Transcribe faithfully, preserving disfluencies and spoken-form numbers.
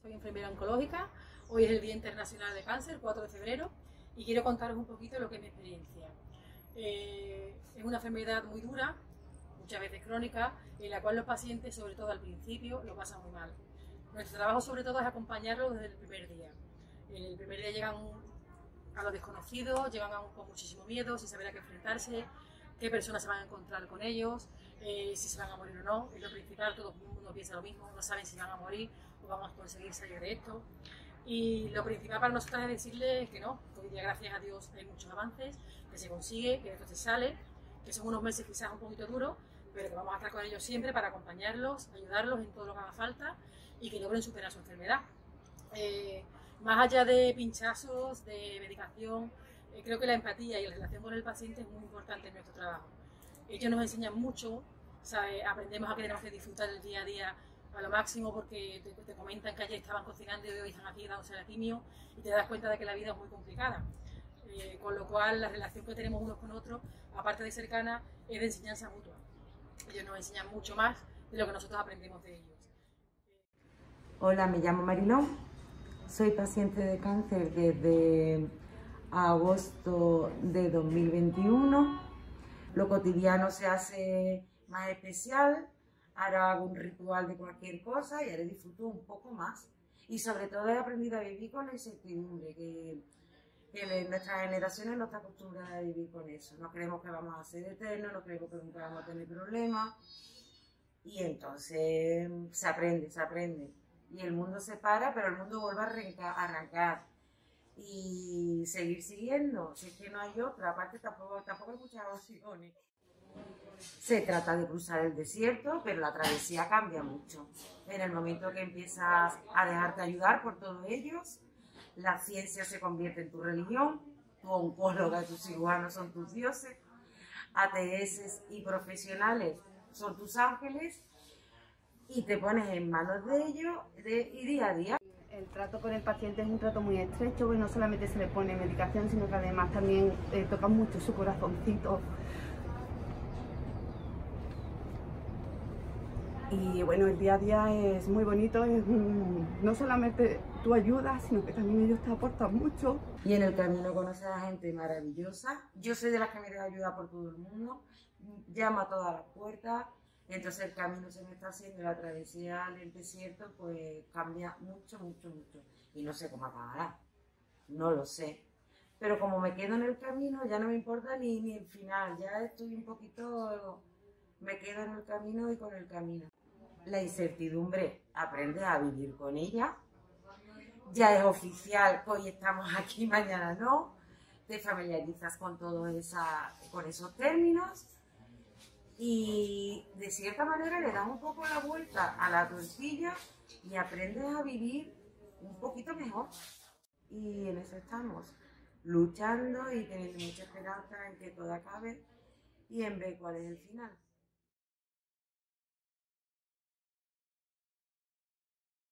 Soy enfermera oncológica, hoy es el Día Internacional de Cáncer, cuatro de febrero, y quiero contaros un poquito lo que es mi experiencia. Eh, es una enfermedad muy dura, muchas veces crónica, en la cual los pacientes, sobre todo al principio, lo pasan muy mal. Nuestro trabajo sobre todo es acompañarlos desde el primer día. El primer día llegan a lo desconocido, llegan a un, con muchísimo miedo, sin saber a qué enfrentarse, qué personas se van a encontrar con ellos, eh, si se van a morir o no, es lo principal. Todo el mundo piensa lo mismo, no saben si van a morir o vamos a conseguir salir de esto. Y lo principal para nosotros es decirles que no, que hoy día gracias a Dios hay muchos avances, que se consigue, que esto se sale, que son unos meses quizás un poquito duros, pero que vamos a estar con ellos siempre para acompañarlos, ayudarlos en todo lo que haga falta y que logren superar su enfermedad. Eh, más allá de pinchazos, de medicación, eh, creo que la empatía y la relación con el paciente es muy importante en nuestro trabajo. Ellos nos enseñan mucho, ¿sabe? Aprendemos a que tenemos que disfrutar del día a día a lo máximo, porque te, te comentan que ayer estaban cocinando y hoy están aquí dándose la quimio, y te das cuenta de que la vida es muy complicada. Eh, con lo cual la relación que tenemos unos con otros, aparte de cercana, es de enseñanza mutua. Ellos nos enseñan mucho más de lo que nosotros aprendemos de ellos. Hola, me llamo Marilón, soy paciente de cáncer desde agosto de dos mil veintiuno. Lo cotidiano se hace más especial, ahora hago un ritual de cualquier cosa y ahora disfruto un poco más. Y sobre todo he aprendido a vivir con la incertidumbre, que, que nuestras generaciones no están acostumbradas a vivir con eso. No creemos que vamos a ser eternos, no creemos que nunca vamos a tener problemas. Y entonces se aprende, se aprende. Y el mundo se para, pero el mundo vuelve a arrancar y seguir siguiendo. Si es que no hay otra, aparte tampoco, tampoco hay muchas opciones. Se trata de cruzar el desierto, pero la travesía cambia mucho. En el momento que empiezas a dejarte ayudar por todos ellos, la ciencia se convierte en tu religión, tu oncóloga y tus cirujanos son tus dioses, A T S y profesionales son tus ángeles, y te pones en manos de ellos de, y día a día. El trato con el paciente es un trato muy estrecho, y no solamente se le pone medicación, sino que además también eh, toca mucho su corazoncito. Y bueno, el día a día es muy bonito, es un, no solamente tú ayudas, sino que también ellos te aportan mucho. Y en el camino conoces a gente maravillosa. Yo soy de las que me dejo ayudar por todo el mundo, llamo a todas las puertas. Entonces el camino se me está haciendo, la travesía del desierto, pues cambia mucho, mucho, mucho. Y no sé cómo acabará, no lo sé. Pero como me quedo en el camino, ya no me importa ni, ni el final, ya estoy un poquito, me quedo en el camino y con el camino. La incertidumbre, aprendes a vivir con ella. Ya es oficial que hoy estamos aquí, mañana no. Te familiarizas con, todo esa, con esos términos. Y de cierta manera le das un poco la vuelta a la tortilla y aprendes a vivir un poquito mejor. Y en eso estamos, luchando y teniendo mucha esperanza en que todo acabe y en ver cuál es el final.